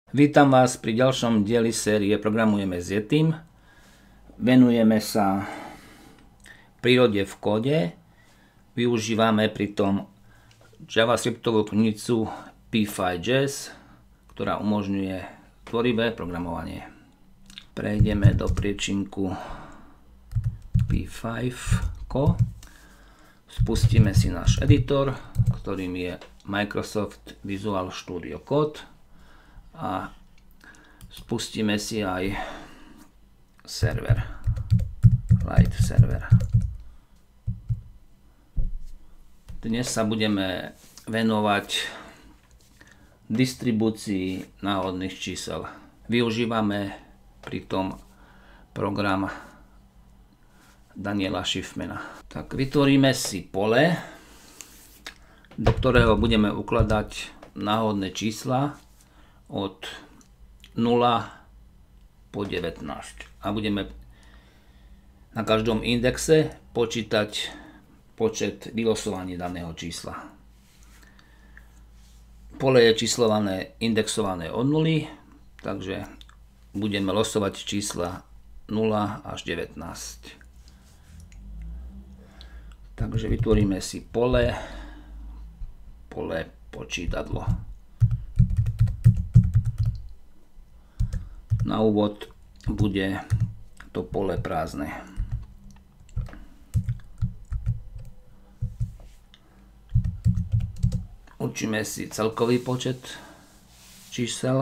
Vítam vás pri ďalšom dieli série Programujeme s Yetim. Venujeme sa prírode v kóde. Využívame pritom javascriptovú knižnicu P5.js, ktorá umožňuje tvorivé programovanie. Prejdeme do priečinku P5.co. Spustíme si náš editor, ktorým je Microsoft Visual Studio Code. A spustíme si aj server, Light server. Dnes sa budeme venovať distribúcii náhodných čísel. Využívame pritom program Daniela Schiffmana. Tak vytvoríme si pole, do ktorého budeme ukladať náhodné čísla od 0 po 19 a budeme na každom indexe počítať počet vylosovaní daného čísla. Pole je číslované, indexované od 0, takže budeme losovať čísla 0 až 19. Takže vytvoríme si pole počítadlo. Na úvod bude to pole prázdne. Určíme si celkový počet čísel.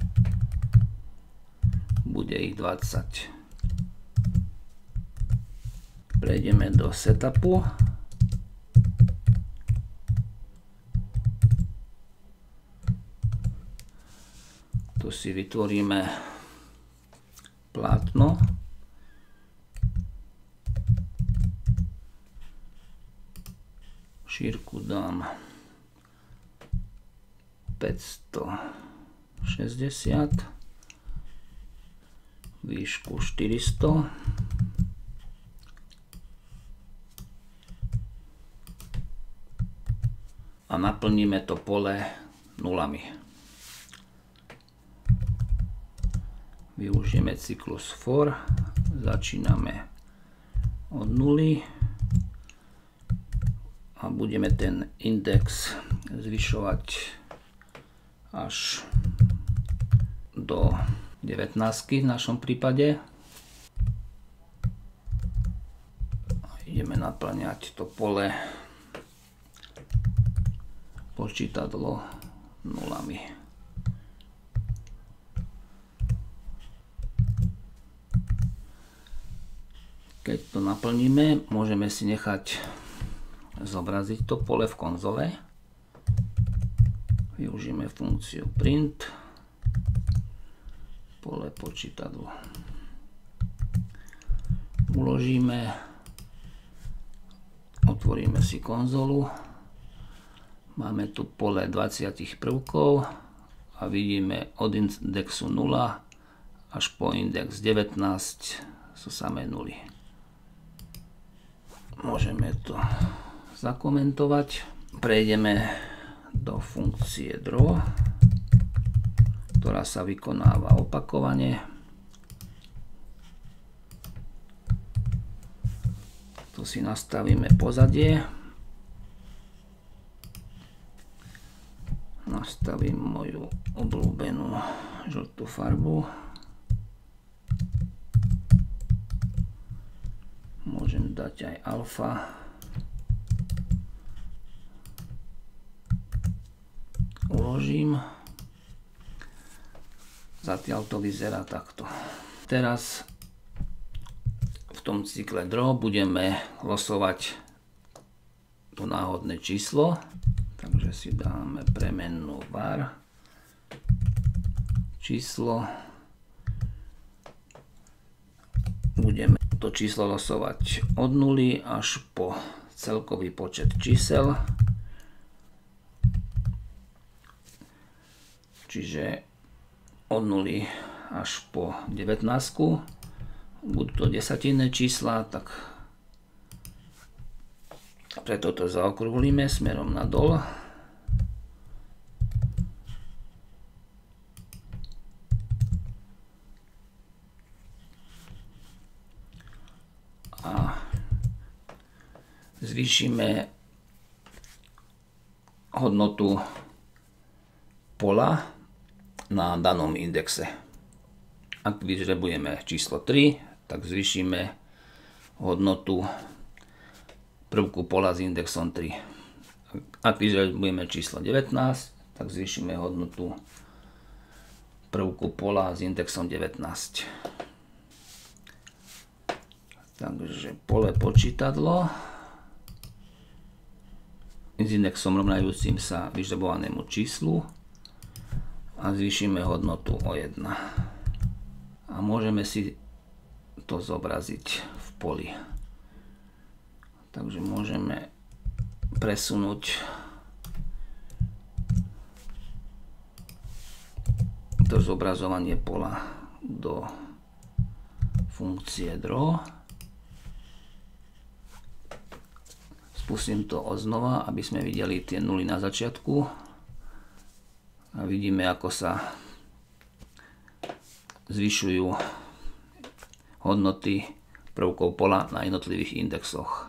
Bude ich 20. Prejdeme do setupu. Tu si vytvoríme plátno. Šírku dám 560, výšku 400. A naplníme to pole nulami. Využijeme cyklus for, začíname od 0 a budeme ten index zvyšovať až do 19 v našom prípade. Ideme naplňať to pole počítadlo nulami. Keď to naplníme, môžeme si nechať zobraziť to pole v konzole. Využijeme funkciu print, pole počítadlo. Uložíme, otvoríme si konzolu. Máme tu pole 20 prvkov a vidíme od indexu 0 až po index 19 sú samé nuly. Môžeme to zakomentovať. Prejdeme do funkcie draw, ktorá sa vykonáva opakovane. Tu si nastavíme pozadie. Nastavím moju obľúbenú žltú farbu. Môžem dať aj alfa. Uložím. Zatiaľ to vyzerá takto. Teraz v tom cykle draw budeme losovať to náhodné číslo. Takže si dáme premennú var. Číslo. Budeme to číslo losovať od 0 až po celkový počet čísel. Čiže od 0 až po 19. Budú to desatinné čísla, tak preto to zaokrúhlime smerom nadol. zvýšime hodnotu pola na danom indexe. Ak vyžrebujeme číslo 3, tak zvýšime hodnotu prvku pola s indexom 3. Ak vyžrebujeme číslo 19, tak zvýšime hodnotu prvku pola s indexom 19. Takže pole počítadlo s indexom rovnajúcim sa vyžrebovanému číslu a zvýšime hodnotu o 1. A môžeme si to zobraziť v poli. Takže môžeme presunúť to zobrazovanie pola do funkcie draw. Spustím to odznova, aby sme videli tie nuly na začiatku. A vidíme, ako sa zvyšujú hodnoty prvkov pola na jednotlivých indexoch.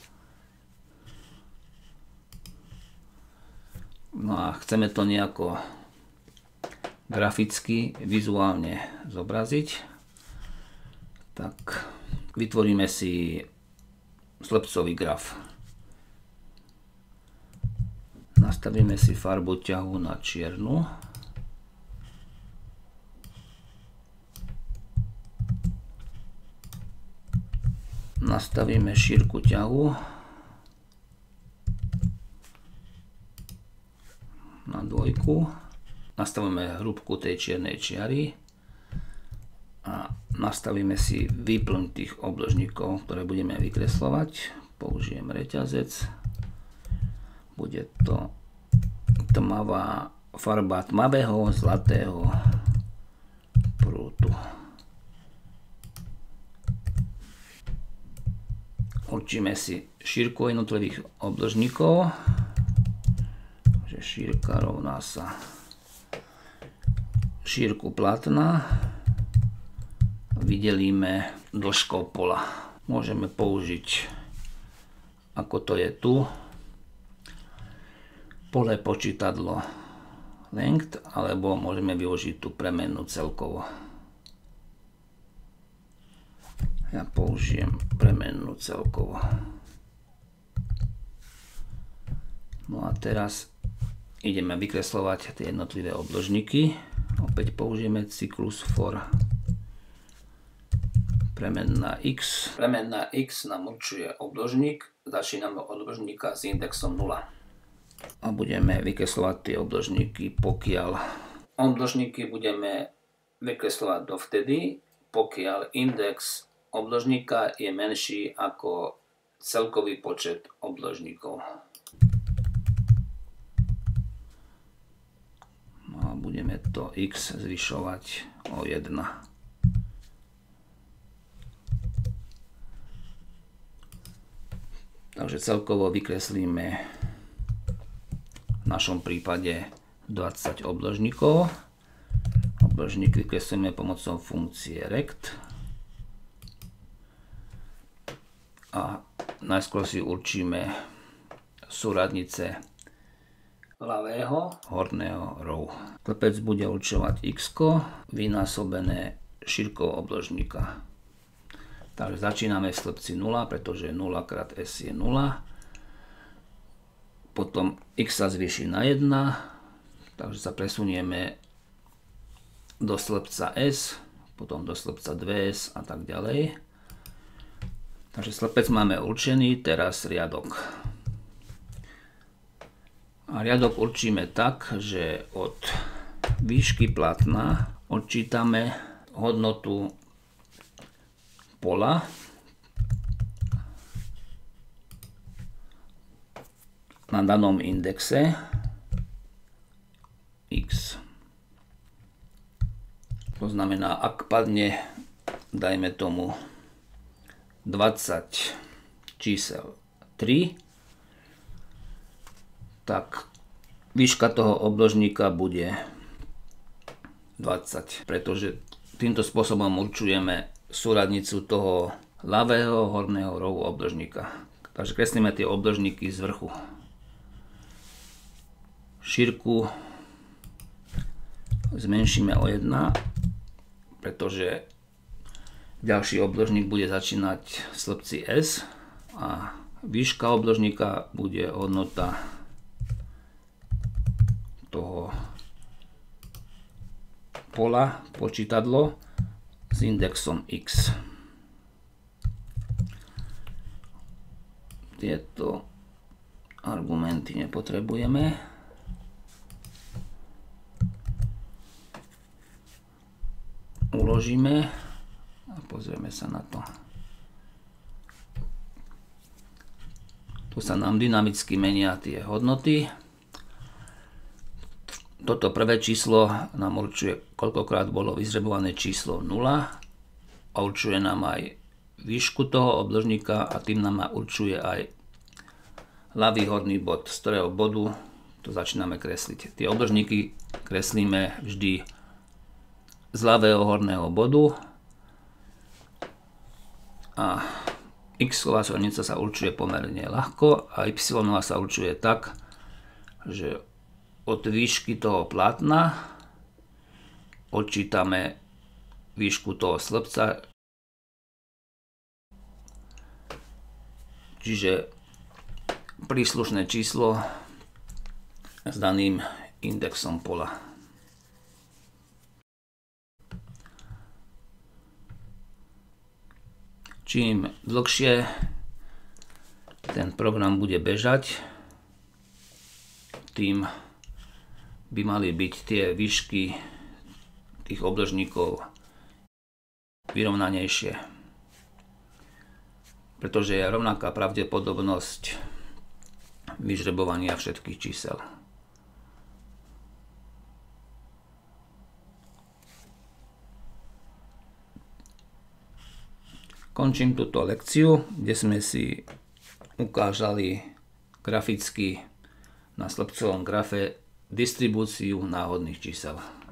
No a chceme to nejako graficky, vizuálne zobraziť, tak vytvoríme si slepcový graf. Nastavíme si farbu ťahu na čiernu. Nastavíme šírku ťahu na 2. Nastavíme hrúbku tej čiernej čiary a nastavíme si výplň tých obložníkov, ktoré budeme vykreslovať. Použijem reťazec. Bude to tmavá farba tmavého zlatého prútu. Určíme si šírku jednotlivých obložníkov, že šírka rovná sa šírku plátna. Vydelíme dĺžkou pola. Môžeme použiť, ako to je tu, pole počítadlo length, alebo môžeme využiť tú premennú celkovo. Ja použijem premennú celkovo. No a teraz ideme vykreslovať tie jednotlivé obložníky. Opäť použijeme cyklus for premenná x. Premenná x nám určuje obložník. Začíname od obložníka s indexom 0. A budeme vykreslovať tie obložníky, pokiaľ obložníky budeme vykreslovať dovtedy, pokiaľ index obložníka je menší ako celkový počet obložníkov. No a budeme to x zvyšovať o 1. Takže celkovo vykreslíme v našom prípade 20 obložníkov. Obložník vykreslíme pomocou funkcie rect. A najskôr si určíme súradnice ľavého horného rohu. Klepec bude určovať x vynásobené šírkou obložníka. Takže začíname v slepci 0, pretože 0 krát s je 0. Potom x sa zvýši na 1, takže sa presunieme do slepca s, potom do slepca 2s a tak ďalej. Takže slepec máme určený, teraz riadok. A riadok určíme tak, že od výšky plátna odčítame hodnotu pola na danom indexe x. To znamená, ak padne, dajme tomu 20 čísel 3, tak výška toho obložníka bude 20, pretože týmto spôsobom určujeme súradnicu toho ľavého horného rohu obložníka. Takže kreslíme tie obdĺžniky z vrchu. Šírku zmenšíme o 1, pretože ďalší obdĺžnik bude začínať v slupci S a výška obdĺžnika bude hodnota toho pola počítadlo s indexom X. Tieto argumenty nepotrebujeme. Uložíme a pozrieme sa na to. Tu sa nám dynamicky menia tie hodnoty. Toto prvé číslo nám určuje, koľkokrát bolo vyzrebované číslo 0 a určuje nám aj výšku toho obdĺžnika a tým nám určuje aj ľavý horný bod, z ktorého bodu to začíname kresliť. Tie obdĺžniky kreslíme vždy z ľavého horného bodu a x-ová svornica sa určuje pomerne ľahko a y-ová sa určuje tak, že od výšky toho plátna odčítame výšku toho slupca, čiže príslušné číslo s daným indexom pola. Čím dlhšie ten program bude bežať, tým by mali byť tie výšky tých obdĺžnikov vyrovnanejšie, pretože je rovnaká pravdepodobnosť vyžrebovania všetkých čísel. Končím túto lekciu, kde sme si ukázali graficky na slupcovom grafe distribúciu náhodných čísel.